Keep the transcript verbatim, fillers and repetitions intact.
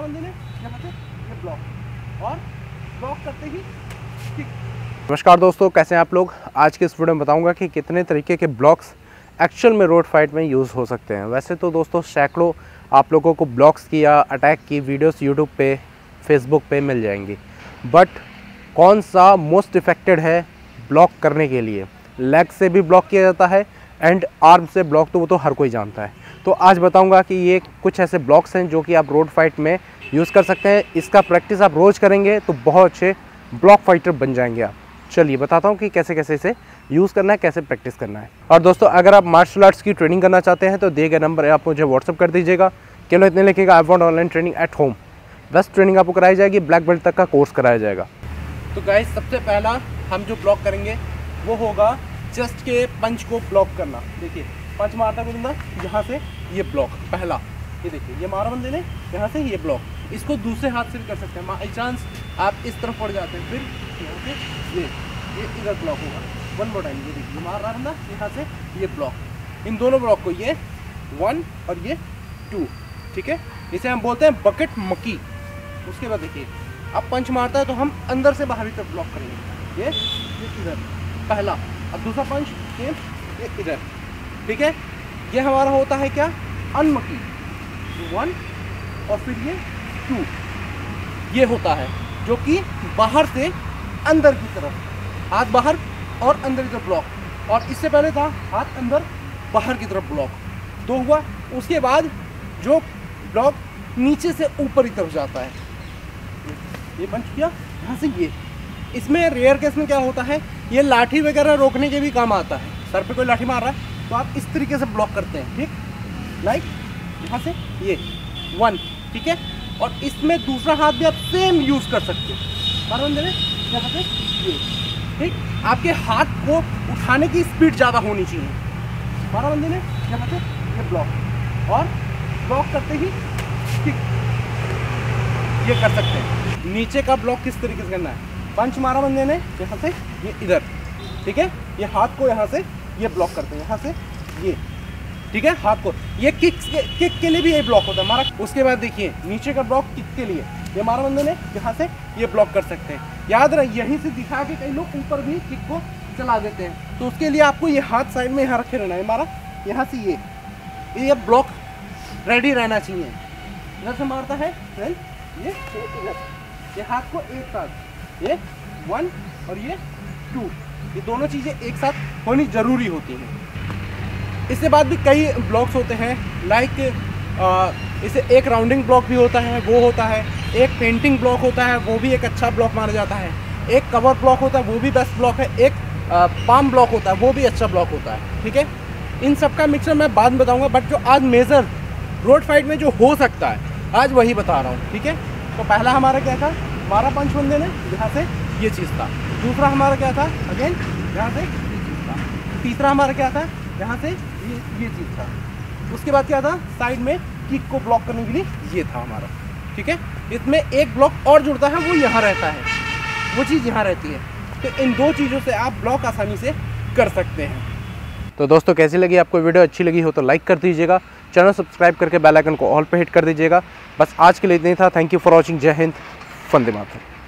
बंदे ने यहाँ से ये ब्लॉक और ब्लॉक करते ही किक। नमस्कार दोस्तों, कैसे हैं आप लोग। आज के इस वीडियो में बताऊंगा कि कितने तरीके के ब्लॉक्स एक्चुअल में रोड फाइट में यूज़ हो सकते हैं। वैसे तो दोस्तों सैकड़ों आप लोगों को ब्लॉक्स की या अटैक की वीडियोस यूट्यूब पे, फेसबुक पे मिल जाएंगी, बट कौन सा मोस्ट इफेक्टेड है ब्लॉक करने के लिए। लेग से भी ब्लॉक किया जाता है एंड आर्म से ब्लॉक तो वो तो हर कोई जानता है। तो आज बताऊंगा कि ये कुछ ऐसे ब्लॉक्स हैं जो कि आप रोड फाइट में यूज़ कर सकते हैं। इसका प्रैक्टिस आप रोज़ करेंगे तो बहुत अच्छे ब्लॉक फाइटर बन जाएंगे आप। चलिए बताता हूँ कि कैसे कैसे इसे यूज़ करना है, कैसे प्रैक्टिस करना है। और दोस्तों अगर आप मार्शल आर्ट्स की ट्रेनिंग करना चाहते हैं तो दिए गए नंबर आप मुझे व्हाट्सअप कर दीजिएगा। केवल इतने लिखिएगा I want online training at home. Best training आपको कराई जाएगी, ब्लैक बेल्ट तक का कोर्स कराया जाएगा। तो गाइस सबसे पहला हम जो ब्लॉक करेंगे वो होगा चेस्ट के पंच को ब्लॉक करना। देखिए पंच मारता है बंदा यहाँ से, ये ब्लॉक पहला, ये देखिए ये मारा बंदे ने यहाँ से, ये ब्लॉक। इसको दूसरे हाथ से भी कर सकते हैं। बाई चांस आप इस तरफ पड़ जाते हैं, फिर यहाँ से ये ये इधर ब्लॉक होगा। वन मोर टाइम, ये देखिए मार रहा बंदा यहाँ से, ये ब्लॉक। इन दोनों ब्लॉक को, ये वन और ये टू, ठीक है, इसे हम बोलते हैं बकेट मक्की। उसके बाद देखिए अब पंच मारता है तो हम अंदर से बाहर की तरफ ब्लॉक करेंगे। ये ये इधर पहला, अब दूसरा पंच सेम ये इधर, ठीक है। ये हमारा होता है क्या, अनमकी, वन और फिर ये टू। ये होता है जो कि बाहर से अंदर की तरफ, हाथ बाहर और अंदर की तरफ ब्लॉक। और इससे पहले था हाथ अंदर बाहर की तरफ ब्लॉक, दो हुआ। उसके बाद जो ब्लॉक नीचे से ऊपर की तरफ जाता है, ये पंच किया यहाँ से। ये इसमें रेयर केस में क्या होता है, ये लाठी वगैरह रोकने के भी काम आता है। सर पे कोई लाठी मार रहा है तो आप इस तरीके से ब्लॉक करते हैं, ठीक, लाइक यहाँ से ये वन, ठीक है। और इसमें दूसरा हाथ भी आप सेम यूज़ कर सकते हैं। मारो बंदे ने यहाँ से ये, ठीक। आपके हाथ को उठाने की स्पीड ज़्यादा होनी चाहिए। मारो बंदे ने यहाँ से ये ब्लॉक और ब्लॉक करते ही किक, ये कर सकते हैं। नीचे का ब्लॉक किस तरीके से करना है, पंच मारा बंदे ने यहाँ से, ये इधर, ठीक है। ये हाथ को यहाँ से ये ब्लॉक करते हैं, यहाँ से ये, ठीक है। हाथ को ये किक के किक के लिए भी ये ब्लॉक होता है हमारा। उसके बाद देखिए नीचे का ब्लॉक किक के लिए, ये मारा बंदे ने यहाँ से ये ब्लॉक कर सकते हैं। याद रहे यहीं से दिखा के कई लोग ऊपर भी किक को चला देते हैं, तो उसके लिए आपको ये हाथ साइड में यहाँ रखे रहना है। हमारा यहाँ से ये ये ब्लॉक रेडी रहना चाहिए। इधर से मारता है ये इधर, ये हाथ को एक साथ, ये वन और ये टू, ये दोनों चीज़ें एक साथ होनी ज़रूरी होती हैं। इसके बाद भी कई ब्लॉक्स होते हैं, लाइक इसे एक राउंडिंग ब्लॉक भी होता है, वो होता है। एक पेंटिंग ब्लॉक होता है, वो भी एक अच्छा ब्लॉक माना जाता है। एक कवर ब्लॉक होता है, वो भी बेस्ट ब्लॉक है। एक पाम ब्लॉक होता है, वो भी अच्छा ब्लॉक होता है, ठीक है। इन सब का मिक्सर मैं बाद में बताऊँगा, बट जो आज मेजर रोड फाइट में जो हो सकता है आज वही बता रहा हूँ, ठीक है। तो पहला हमारा क्या था, हमारा पंच बंदे ने यहाँ से ये चीज़ था। दूसरा हमारा क्या था, अगेन यहाँ से ये चीज़ था। तीसरा हमारा क्या था, यहाँ से ये ये चीज़ था। उसके बाद क्या था, साइड में किक को ब्लॉक करने के लिए ये था हमारा, ठीक है। इसमें एक ब्लॉक और जुड़ता है, वो यहाँ रहता है, वो चीज़ यहाँ रहती है। तो इन दो चीज़ों से आप ब्लॉक आसानी से कर सकते हैं। तो दोस्तों कैसी लगी आपको वीडियो, अच्छी लगी हो तो लाइक कर दीजिएगा, चैनल सब्सक्राइब करके बेल आइकन को ऑल पे हिट कर दीजिएगा। बस आज के लिए इतना ही था। Thank you for watching. जय हिंद, वंदे मातरम।